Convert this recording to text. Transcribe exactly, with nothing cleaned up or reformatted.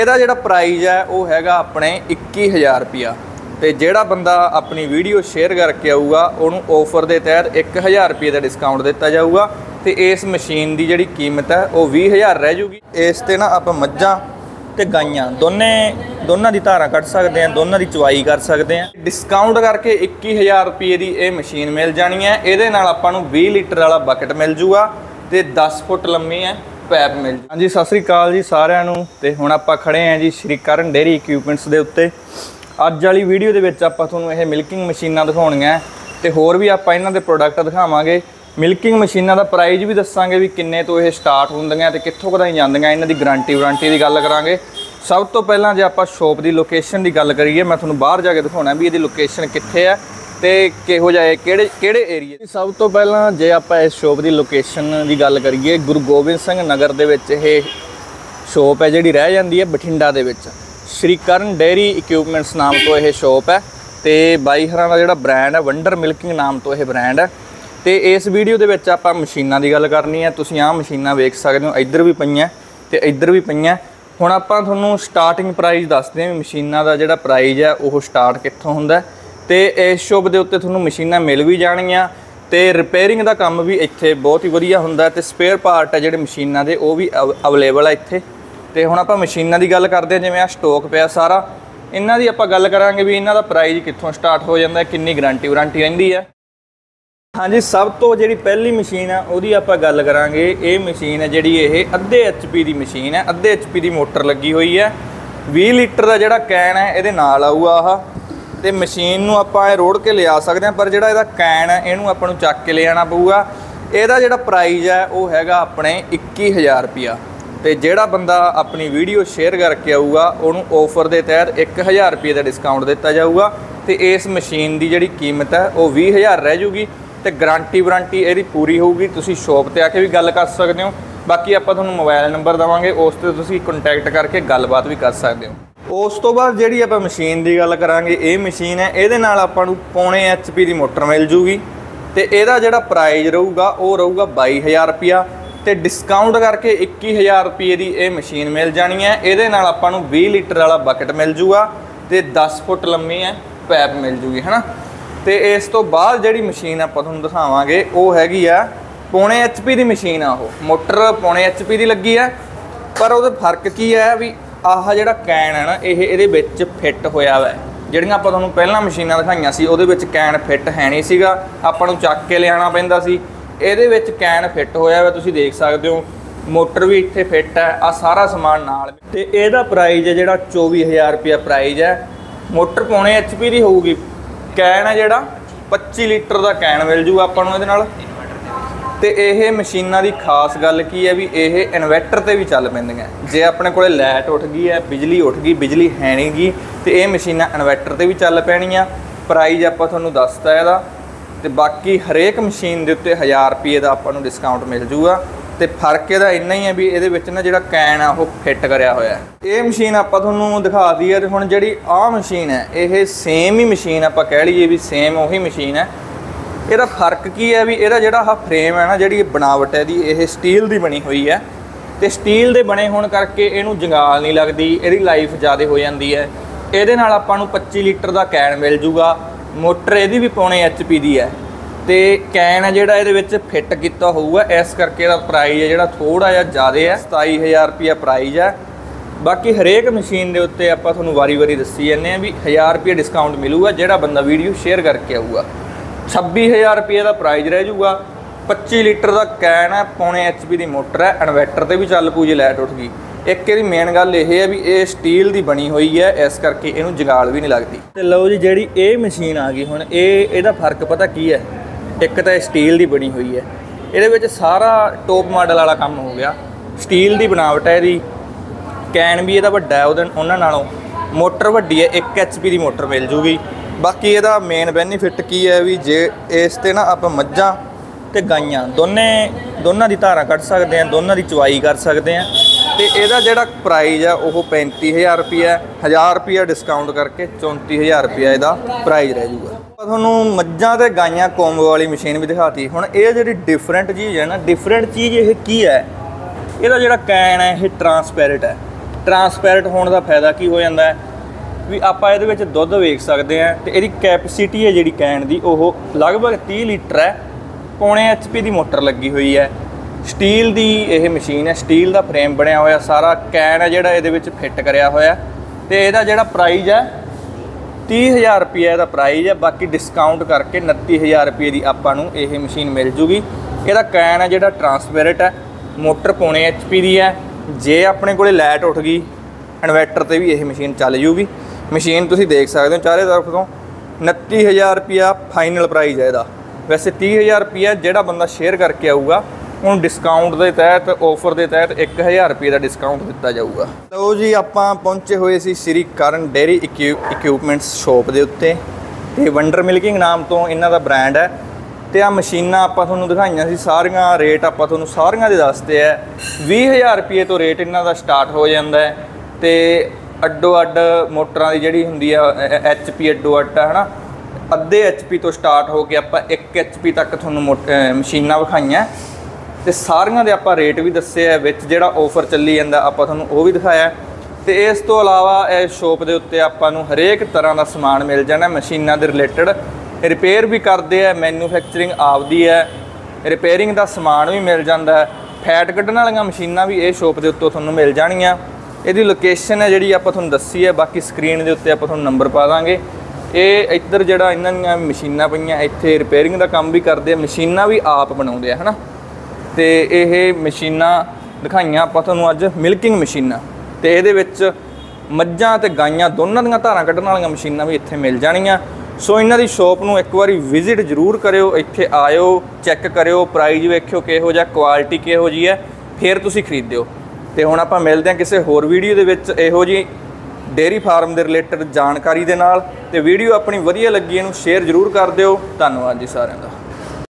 ਇਹਦਾ ਜਿਹੜਾ ਪ੍ਰਾਈਜ਼ ਹੈ ਉਹ ਹੈਗਾ ਆਪਣੇ ਇੱਕੀ हज़ार रुपया। ਤੇ ਜਿਹੜਾ ਬੰਦਾ ਆਪਣੀ ਵੀਡੀਓ ਸ਼ੇਅਰ ਕਰਕੇ ਆਊਗਾ ਉਹਨੂੰ ਆਫਰ ਦੇ ਤਹਿਤ ਇੱਕ हज़ार रुपये ਦਾ ਡਿਸਕਾਊਂਟ ਦਿੱਤਾ ਜਾਊਗਾ ਤੇ ਇਸ ਮਸ਼ੀਨ ਦੀ ਜਿਹੜੀ ਕੀਮਤ ਹੈ ਉਹ ਵੀਹ हज़ार ਰਹਿ ਜੂਗੀ। ਇਸ ਤੇ ਨਾ ਆਪਾਂ ਮੱਝਾਂ ਤੇ ਗਾਈਆਂ ਦੋਨੇ ਦੋਨਾਂ ਦੀ ਧਾਰਾਂ ਕੱਢ ਸਕਦੇ ਹਾਂ, ਦੋਨਾਂ ਦੀ ਚਵਾਈ ਕਰ ਸਕਦੇ ਹਾਂ। ਡਿਸਕਾਊਂਟ ਕਰਕੇ ਇੱਕੀ हज़ार रुपये ਦੀ ਇਹ ਮਸ਼ੀਨ ਮਿਲ ਜਾਣੀ ਹੈ। ਇਹਦੇ ਨਾਲ ਆਪਾਂ ਨੂੰ ਵੀਹ ਲੀਟਰ ਵਾਲਾ ਬਕਟ ਮਿਲ ਜੂਗਾ ਤੇ दस ਫੁੱਟ ਲੰਮੀ ਹੈ ਪੈਪ ਮਿਲ ਜੂ। ਹਾਂਜੀ ਸਤਿ ਸ੍ਰੀ ਅਕਾਲ ਜੀ ਸਾਰਿਆਂ ਨੂੰ। ਤੇ ਹੁਣ ਆਪਾਂ ਖੜੇ ਆਂ ਜੀ ਸ਼੍ਰੀ ਕਰਨ ਡੇਅਰੀ ਇਕਵਿਪਮੈਂਟਸ ਦੇ ਉੱਤੇ। ਅੱਜ ਵਾਲੀ ਵੀਡੀਓ ਦੇ ਵਿੱਚ ਆਪਾਂ ਤੁਹਾਨੂੰ ਇਹ ਮਿਲਕਿੰਗ ਮਸ਼ੀਨਾਂ ਦਿਖਾਉਣੀਆਂ ਤੇ ਹੋਰ ਵੀ ਆਪਾਂ ਇਹਨਾਂ ਦੇ ਪ੍ਰੋਡਕਟ ਦਿਖਾਵਾਂਗੇ। ਮਿਲਕਿੰਗ ਮਸ਼ੀਨਾਂ ਦਾ ਪ੍ਰਾਈਸ ਵੀ ਦੱਸਾਂਗੇ ਵੀ ਕਿੰਨੇ ਤੋਂ ਇਹ ਸਟਾਰਟ ਹੁੰਦੀਆਂ ਤੇ ਕਿੱਥੋਂ ਕਦਾਂ ਜਾਂਦੀਆਂ, ਇਹਨਾਂ ਦੀ ਗਾਰੰਟੀ ਵਾਰੰਟੀ ਦੀ ਗੱਲ ਕਰਾਂਗੇ। ਸਭ ਤੋਂ ਪਹਿਲਾਂ ਜੇ ਆਪਾਂ ਸ਼ੋਪ ਦੀ ਲੋਕੇਸ਼ਨ ਦੀ ਗੱਲ ਕਰੀਏ, ਮੈਂ ਤੁਹਾਨੂੰ ਬਾਹਰ ਜਾ ਕੇ ਦਿਖਾਉਣਾ ਵੀ ਇਹਦੀ ਲੋਕੇਸ਼ਨ ਕਿੱਥੇ ਹੈ ਤੇ ਕਿਹੋ ਜਿਹਾ ਕਿਹੜੇ ਕਿਹੜੇ ਏਰੀਏ। ਸਭ ਤੋਂ ਪਹਿਲਾਂ ਜੇ ਆਪਾਂ ਇਸ ਸ਼ੋਪ ਦੀ ਲੋਕੇਸ਼ਨ ਦੀ ਗੱਲ ਕਰੀਏ, ਗੁਰੂ ਗੋਬਿੰਦ ਸਿੰਘ ਨਗਰ ਦੇ ਵਿੱਚ ਇਹ ਸ਼ੋਪ ਹੈ ਜਿਹੜੀ ਰਹਿ ਜਾਂਦੀ ਹੈ ਬਠਿੰਡਾ ਦੇ ਵਿੱਚ। ਸ਼੍ਰੀ ਕਰਨ ਡੇਅਰੀ ਇਕਵਿਪਮੈਂਟਸ ਨਾਮ ਤੋਂ ਇਹ ਸ਼ੋਪ ਹੈ ਤੇ ਬਾਈ ਹਰਾਂ ਦਾ ਜਿਹੜਾ ਬ੍ਰਾਂਡ ਹੈ ਵੰਡਰ ਮਿਲਕਿੰਗ ਨਾਮ ਤੋਂ ਇਹ ਬ੍ਰਾਂਡ ਹੈ। ਤੇ ਇਸ ਵੀਡੀਓ ਦੇ ਵਿੱਚ ਆਪਾਂ ਮਸ਼ੀਨਾਂ ਦੀ ਗੱਲ ਕਰਨੀ ਹੈ। ਤੁਸੀਂ ਆਹ ਮਸ਼ੀਨਾਂ ਵੇਖ ਸਕਦੇ ਹੋ, ਇੱਧਰ ਵੀ ਪਈਆਂ ਤੇ ਇੱਧਰ ਵੀ ਪਈਆਂ। ਹੁਣ ਆਪਾਂ ਤੁਹਾਨੂੰ ਸਟਾਰਟਿੰਗ ਪ੍ਰਾਈਸ ਦੱਸਦੇ ਹਾਂ ਵੀ ਮਸ਼ੀਨਾਂ ਦਾ ਜਿਹੜਾ ਪ੍ਰਾਈਸ ਹੈ ਉਹ ਸਟਾਰਟ ਕਿੱਥੋਂ ਹੁੰਦਾ ਤੇ ਇਸ ਸ਼ੋਪ ਦੇ ਉੱਤੇ ਤੁਹਾਨੂੰ ਮਸ਼ੀਨਾਂ ਮਿਲ ਵੀ ਜਾਣਗੀਆਂ ਤੇ ਰਿਪੇਅਰਿੰਗ ਦਾ ਕੰਮ ਵੀ ਇੱਥੇ ਬਹੁਤ ਹੀ ਵਧੀਆ ਹੁੰਦਾ ਤੇ ਸਪੇਅਰ ਪਾਰਟ ਹੈ ਜਿਹੜੇ ਮਸ਼ੀਨਾਂ ਦੇ ਉਹ ਵੀ ਅਵੇਲੇਬਲ ਆ ਇੱਥੇ। ਤੇ ਹੁਣ ਆਪਾਂ ਮਸ਼ੀਨਾਂ ਦੀ ਗੱਲ ਕਰਦੇ ਹਾਂ, ਜਿਵੇਂ ਆ ਸਟਾਕ ਪਿਆ ਸਾਰਾ, ਇਹਨਾਂ ਦੀ ਆਪਾਂ ਗੱਲ ਕਰਾਂਗੇ ਵੀ ਇਹਨਾਂ ਦਾ ਪ੍ਰਾਈਸ ਕਿੱਥੋਂ ਸਟਾਰਟ ਹੋ ਜਾਂਦਾ, ਕਿੰਨੀ ਗਾਰੰਟੀ ਵਾਰੰਟੀ ਰਹਿੰਦੀ ਹੈ। ਹਾਂਜੀ ਸਭ ਤੋਂ ਜਿਹੜੀ ਪਹਿਲੀ ਮਸ਼ੀਨ ਆ ਉਹਦੀ ਆਪਾਂ ਗੱਲ ਕਰਾਂਗੇ। ਇਹ ਮਸ਼ੀਨ ਹੈ ਜਿਹੜੀ ਇਹ ਅੱਧੇ ਐਚ ਪੀ ਦੀ ਮਸ਼ੀਨ ਹੈ, ਅੱਧੇ ਐਚ ਪੀ ਦੀ ਮੋਟਰ ਲੱਗੀ ਹੋਈ ਹੈ। ਵੀਹ ਲੀਟਰ ਦਾ ਜਿਹੜਾ ਕੈਨ ਹੈ ਇਹਦੇ ਨਾਲ ਆਊਗਾ ਆਹ। ਤੇ ਮਸ਼ੀਨ ਨੂੰ ਆਪਾਂ ਇਹ ਰੋੜ ਕੇ ਲਿਆ ਸਕਦੇ ਹਾਂ, ਪਰ ਜਿਹੜਾ ਇਹਦਾ ਕੈਨ ਹੈ ਇਹਨੂੰ ਆਪਾਂ ਨੂੰ ਚੱਕ ਕੇ ਲਿਆਉਣਾ ਪਊਗਾ। ਇਹਦਾ ਜਿਹੜਾ ਪ੍ਰਾਈਜ਼ ਹੈ ਉਹ ਹੈਗਾ ਆਪਣੇ ਇੱਕੀ हज़ार रुपया। ਤੇ ਜਿਹੜਾ ਬੰਦਾ ਆਪਣੀ ਵੀਡੀਓ ਸ਼ੇਅਰ ਕਰਕੇ ਆਊਗਾ ਉਹਨੂੰ ਆਫਰ ਦੇ ਤਹਿਤ ਇੱਕ हज़ार रुपये ਦਾ ਡਿਸਕਾਊਂਟ ਦਿੱਤਾ ਜਾਊਗਾ ਤੇ ਇਸ ਮਸ਼ੀਨ ਦੀ ਜਿਹੜੀ ਕੀਮਤ ਹੈ ਉਹ ਵੀਹ हज़ार ਰਹਿ ਜੂਗੀ ਤੇ ਗਾਰੰਟੀ ਵਾਰੰਟੀ ਇਹਦੀ ਪੂਰੀ ਹੋਊਗੀ। ਤੁਸੀਂ ਸ਼ੋਪ ਤੇ ਆ ਕੇ ਵੀ ਗੱਲ ਕਰ ਸਕਦੇ ਹੋ। ਬਾਕੀ ਆਪਾਂ ਤੁਹਾਨੂੰ ਮੋਬਾਈਲ ਨੰਬਰ ਦੇਵਾਂਗੇ, ਉਸ ਤੇ ਤੁਸੀਂ ਕੰਟੈਕਟ ਕਰਕੇ ਗੱਲਬਾਤ ਵੀ ਕਰ ਸਕਦੇ ਹੋ। ਉਸ ਤੋਂ ਬਾਅਦ ਜਿਹੜੀ ਆਪਾਂ ਮਸ਼ੀਨ ਦੀ ਗੱਲ ਕਰਾਂਗੇ, ਇਹ ਮਸ਼ੀਨ ਹੈ ਇਹਦੇ ਨਾਲ ਆਪਾਂ ਨੂੰ ਪੌਣੇ ਐਚ ਪੀ ਦੀ ਮੋਟਰ ਮਿਲ ਜੂਗੀ ਤੇ ਇਹਦਾ ਜਿਹੜਾ ਪ੍ਰਾਈਜ਼ ਰਹੂਗਾ ਉਹ ਰਹੂਗਾ ਬਾਈ हज़ार रुपया ਤੇ ਡਿਸਕਾਊਂਟ ਕਰਕੇ ਇੱਕੀ हज़ार रुपये ਦੀ ਇਹ ਮਸ਼ੀਨ ਮਿਲ ਜਾਣੀ ਹੈ। ਇਹਦੇ ਨਾਲ ਆਪਾਂ ਨੂੰ ਵੀਹ ਲੀਟਰ ਵਾਲਾ ਬਕਟ ਮਿਲ ਜੂਗਾ ਤੇ दस ਫੁੱਟ ਲੰਮੀ ਹੈ ਪੈਪ ਮਿਲ ਜੂਗੀ ਹੈ ਨਾ। ਤੇ ਇਸ ਤੋਂ ਬਾਅਦ ਜਿਹੜੀ ਮਸ਼ੀਨ ਆਪਾਂ ਤੁਹਾਨੂੰ ਦਿਖਾਵਾਂਗੇ ਉਹ ਹੈਗੀ ਆ ਪੌਣੇ ਐਚ ਪੀ ਦੀ ਮਸ਼ੀਨ ਆ। ਉਹ ਮੋਟਰ ਪੌਣੇ ਐਚ ਪੀ ਦੀ ਲੱਗੀ ਹੈ, ਪਰ ਉਹਦਾ ਫਰਕ ਕੀ ਹੈ ਵੀ ਆਹ ਜਿਹੜਾ ਕੈਨ ਹੈ ਨਾ ਇਹ ਇਹਦੇ ਵਿੱਚ ਫਿੱਟ ਹੋਇਆ ਵਾ। ਜਿਹੜੀਆਂ ਆਪਾਂ ਤੁਹਾਨੂੰ ਪਹਿਲਾਂ ਮਸ਼ੀਨਾਂ ਦਿਖਾਈਆਂ ਸੀ ਉਹਦੇ ਵਿੱਚ ਕੈਨ ਫਿੱਟ ਹੈ ਨਹੀਂ ਸੀਗਾ, ਆਪਾਂ ਨੂੰ ਚੱਕ ਕੇ ਲਿਆਉਣਾ ਪੈਂਦਾ ਸੀ। ਇਹਦੇ ਵਿੱਚ ਕੈਨ ਫਿੱਟ ਹੋਇਆ ਵਾ, ਤੁਸੀਂ ਦੇਖ ਸਕਦੇ ਹੋ। ਮੋਟਰ ਵੀ ਇੱਥੇ ਫਿੱਟ ਹੈ, ਆ ਸਾਰਾ ਸਮਾਨ ਨਾਲ। ਤੇ ਇਹਦਾ ਪ੍ਰਾਈਜ਼ ਹੈ ਜਿਹੜਾ ਚੌਵੀ हज़ार रुपया ਪ੍ਰਾਈਜ਼ ਹੈ। ਮੋਟਰ ਪੌਣੇ ਐਚ ਪੀ ਦੀ ਹੋਊਗੀ। ਕੈਨ ਹੈ ਜਿਹੜਾ पच्चीस ਲੀਟਰ ਦਾ ਕੈਨ ਮਿਲ ਜੂਗਾ ਆਪਾਂ ਨੂੰ ਇਹਦੇ ਨਾਲ। ਤੇ ਇਹ ਮਸ਼ੀਨਾਂ ਦੀ ਖਾਸ ਗੱਲ ਕੀ ਹੈ ਵੀ ਇਹ ਇਨਵਰਟਰ ਤੇ ਵੀ ਚੱਲ ਪੈਂਦੀਆਂ। ਜੇ ਆਪਣੇ ਕੋਲੇ ਲਾਈਟ ਉੱਠ ਗਈ ਹੈ, ਬਿਜਲੀ ਉੱਠ ਗਈ, ਬਿਜਲੀ ਹੈ ਨਹੀਂ ਗੀ, ਤੇ ਇਹ ਮਸ਼ੀਨਾਂ ਇਨਵਰਟਰ ਤੇ ਵੀ ਚੱਲ ਪੈਣੀਆਂ। ਪ੍ਰਾਈਜ਼ ਆਪਾਂ ਤੁਹਾਨੂੰ ਦੱਸਤਾ ਇਹਦਾ। ਤੇ ਬਾਕੀ ਹਰੇਕ ਮਸ਼ੀਨ ਦੇ ਉੱਤੇ हज़ार रुपये ਦਾ ਆਪਾਂ ਨੂੰ ਡਿਸਕਾਊਂਟ ਮਿਲ ਜੂਗਾ। ਤੇ ਫਰਕ ਇਹਦਾ ਇੰਨਾ ਹੀ ਹੈ ਵੀ ਇਹਦੇ ਵਿੱਚ ਨਾ ਜਿਹੜਾ ਕੈਨ ਆ ਉਹ ਫਿੱਟ ਕਰਿਆ ਹੋਇਆ। ਇਹ ਮਸ਼ੀਨ ਆਪਾਂ ਤੁਹਾਨੂੰ ਦਿਖਾ ਦਈਏ। ਤੇ ਹੁਣ ਜਿਹੜੀ ਆਹ ਮਸ਼ੀਨ ਹੈ ਇਹ ਸੇਮ ਹੀ ਮਸ਼ੀਨ ਆਪਾਂ ਕਹਿ ਲਈਏ ਵੀ ਸੇਮ ਉਹੀ ਮਸ਼ੀਨ ਹੈ। ਇਹਦਾ ਫਰਕ ਕੀ ਹੈ ਵੀ ਇਹਦਾ ਜਿਹੜਾ ਆਹ ਫਰੇਮ ਹੈ ਨਾ, ਜਿਹੜੀ ਬਣਾਵਟ ਹੈ ਦੀ ਇਹ ਸਟੀਲ ਦੀ ਬਣੀ ਹੋਈ ਹੈ ਤੇ ਸਟੀਲ ਦੇ ਬਣੇ ਹੋਣ ਕਰਕੇ ਇਹਨੂੰ ਜੰਗਾਲ ਨਹੀਂ ਲੱਗਦੀ, ਇਹਦੀ ਲਾਈਫ ਜ਼ਿਆਦਾ ਹੋ ਜਾਂਦੀ ਹੈ। ਇਹਦੇ ਨਾਲ ਆਪਾਂ ਨੂੰ पच्चीस ਲੀਟਰ ਦਾ ਕੈਨ ਮਿਲ ਜੂਗਾ। ਮੋਟਰ ਇਹਦੀ ਵੀ ਪੌਣੇ ਐਚ ਪੀ ਦੀ ਹੈ ਤੇ ਕੈਨ ਹੈ ਜਿਹੜਾ ਇਹਦੇ ਵਿੱਚ ਫਿੱਟ ਕੀਤਾ ਹੋਊਗਾ, ਇਸ ਕਰਕੇ ਇਹਦਾ ਪ੍ਰਾਈਜ਼ ਹੈ ਜਿਹੜਾ ਥੋੜਾ ਜਿਹਾ ਜ਼ਿਆਦਾ ਹੈ। सताई हज़ार रुपया ਪ੍ਰਾਈਜ਼ ਹੈ। ਬਾਕੀ ਹਰੇਕ ਮਸ਼ੀਨ ਦੇ ਉੱਤੇ ਆਪਾਂ ਤੁਹਾਨੂੰ ਵਾਰੀ ਵਾਰੀ ਦੱਸੀ ਜਾਂਦੇ ਹਾਂ ਵੀ हज़ार रुपये ਡਿਸਕਾਊਂਟ ਮਿਲੂਗਾ ਜਿਹੜਾ ਬੰਦਾ ਵੀਡੀਓ ਸ਼ੇਅਰ ਕਰਕੇ ਆਊਗਾ। छब्बीस हज़ार रुपये ਦਾ ਪ੍ਰਾਈਜ਼ ਰਹਿ ਜੂਗਾ। पच्चीस ਲੀਟਰ ਦਾ ਕੈਨ ਹੈ, ਪੌਣੇ ਐਚ ਪੀ ਦੀ ਮੋਟਰ ਹੈ, ਇਨਵਰਟਰ ਤੇ ਵੀ ਚੱਲ ਪੂ ਜੇ ਲਾਈਟ ਉੱਠ ਗਈ। ਇੱਕ ਇਹਦੀ ਮੇਨ ਗੱਲ ਇਹ ਹੈ ਵੀ ਇਹ ਸਟੀਲ ਦੀ ਬਣੀ ਹੋਈ ਹੈ, ਇਸ ਕਰਕੇ ਇਹਨੂੰ ਜੰਗਾਲ ਵੀ ਨਹੀਂ ਲੱਗਦੀ। ਤੇ ਲਓ ਜੀ ਜਿਹੜੀ ਇਹ ਮਸ਼ੀਨ ਆ ਗਈ ਹੁਣ, ਇਹ ਇਹਦਾ ਫਰਕ ਪਤਾ ਕੀ ਹੈ। ਇੱਕ ਤਾਂ ਸਟੀਲ ਦੀ ਬਣੀ ਹੋਈ ਹੈ, ਇਹਦੇ ਵਿੱਚ ਸਾਰਾ ਟੋਪ ਮਾਡਲ ਵਾਲਾ ਕੰਮ ਹੋ ਗਿਆ। ਸਟੀਲ ਦੀ ਬਣਾਵਟ ਹੈ ਇਹਦੀ। ਕੈਨ ਵੀ ਇਹਦਾ ਵੱਡਾ ਹੈ ਉਹਦੇ ਉਹਨਾਂ ਨਾਲੋਂ। ਮੋਟਰ ਵੱਡੀ ਹੈ, ਇੱਕ ਐਚ ਪੀ ਦੀ ਮੋਟਰ ਮਿਲ ਜੂਗੀ। ਬਾਕੀ ਇਹਦਾ ਮੇਨ ਬੈਨੀਫਿਟ ਕੀ ਹੈ ਵੀ ਜੇ ਇਸ ਤੇ ਨਾ ਆਪਾਂ ਮੱਝਾਂ ਤੇ ਗਾਈਆਂ ਦੋਨੇ ਦੋਨਾਂ ਦੀ ਧਾਰਾਂ ਕੱਢ ਸਕਦੇ ਹਾਂ, ਦੋਨਾਂ ਦੀ ਚਵਾਈ ਕਰ ਸਕਦੇ ਹਾਂ। ਤੇ ਇਹਦਾ ਜਿਹੜਾ ਪ੍ਰਾਈਜ਼ ਹੈ ਉਹ पैंतीस हज़ार रुपया हज़ार रुपया डिस्काउंट करके चौंतीस हज़ार रुपया ਇਹਦਾ ਪ੍ਰਾਈਜ਼ ਰਹਿ ਜੂਗਾ। ਤੁਹਾਨੂੰ ਮੱਝਾਂ ਤੇ ਗਾਈਆਂ ਕੋਂਬੋ ਵਾਲੀ ਮਸ਼ੀਨ ਵੀ ਦਿਖਾਤੀ। ਹੁਣ ਇਹ ਜਿਹੜੀ ਡਿਫਰੈਂਟ ਚੀਜ਼ ਹੈ ਨਾ, ਡਿਫਰੈਂਟ ਚੀਜ਼ ਇਹ ਕੀ ਹੈ, ਇਹਦਾ ਜਿਹੜਾ ਕੈਨ ਹੈ ਇਹ ਟਰਾਂਸਪੈਰੈਂਟ ਹੈ। ट्रांसपेरेंट होने का फायदा की हो जाता है भी आप ये दुध वेख सकते हैं। तो यदी कैपेसिटी है जी कैन की वो लगभग तीस लीटर है, पौने एच पी की मोटर लगी हुई है, स्टील की यह मशीन है, स्टील का फ्रेम बनया होया, सारा कैन है जोड़ा ये फिट कराया होया। तो यदा जोड़ा प्राइज़ है तीस हज़ार रुपये यदा प्राइज़ है, बाकी डिस्काउंट करके उनतीस हज़ार रुपये की आपां नूं यह मशीन मिल जूगी। यदा कैन है जोड़ा ट्रांसपेरेंट है, मोटर पौने एच पी की है, जे अपने को लाइट उठ गई इन्वर्टर से भी यह मशीन चल जूगी। मशीन तुसीं देख सकते हो चारे तरफ तो उनतीस हज़ार रुपया फाइनल प्राइज़ है यदा। वैसे तीस हज़ार रुपया जोड़ा बंदा शेयर करके आऊगा उन्होंने डिस्काउंट के तहत ऑफर के तहत एक हज़ार रुपये का डिस्काउंट दिता जाऊगा। तो जी आपां पहुँचे हुए सी श्री करण डेयरी इक्यू इक्विपमेंट्स शॉप के उत्ते ते वंडर मिल्किंग नाम तो इन्हां दा ब्रांड है। तो आ मशीनां आपां तुहानूं दिखाईआं सी सारियां, रेट आपां तुहानूं सारियां दे दसते हैं। बीस हज़ार रुपये तो रेट इन्हां दा स्टार्ट हो जाता है। तो अड्डो अड्ड मोटरां दी जिहड़ी हुंदी है एच पी अड्डो अड्ड है ना, अद्धे एच पी तो स्टार्ट हो के आपां एक एच पी तक तुहानूं मोट मशीनां विखाईआं ते सारियां दे आपां रेट भी दस्से है, विच जिहड़ा ऑफर चली जांदा आपां तुहानूं वो भी दिखाया। तो इस तो अलावा इस शॉप के उत्ते आपां नूं हरेक तरह का समान मिल जाना मशीनां दे रिलेटेड। रिपेयर भी करते हैं, मैन्युफैक्चरिंग आपदी है, रिपेयरिंग का समान भी मिल जाता है, फैट कढ़ण वालियां मशीनां भी इस शॉप के उत्तों तुहानूं मिल जाणियां। इहदी लोकेशन है जिहड़ी आपां तुहानूं दस्सी है, बाकी स्क्रीन के उत्ते आपां तुहानूं नंबर पा दांगे। ये इधर जिहड़ा इन्हां दीयां मशीनां पईआं इत्थे रिपेयरिंग का काम भी करते हैं, मशीनां भी आप बनाउंदे आ है ना। तो ये मशीनां दिखाईआं आपां तुहानूं अज मिल्किंग मशीनां, तो इहदे विच मੱਝਾਂ ते गाइयां दोनों दीयां धारां कढ़ण वालियां मशीनां भी इत्थे मिल जाणियां। सो इन्हां दी शॉप नूं एक बारी विजिट जरूर करियो, इत्थे आयो, चैक करियो, प्राइज़ वेखियो किहो जिहा, क्वालिटी किहो जी है, फिर तुसीं खरीदियो। तो हुण आपां मिलदे हां किसी होर वीडियो दे विच इहो जी डेयरी फार्म के रिलेटेड जानकारी दे नाल। ते वीडियो अपनी वधिया लगी इहनूं शेयर जरूर कर दिओ। धन्नवाद जी सारिआं दा।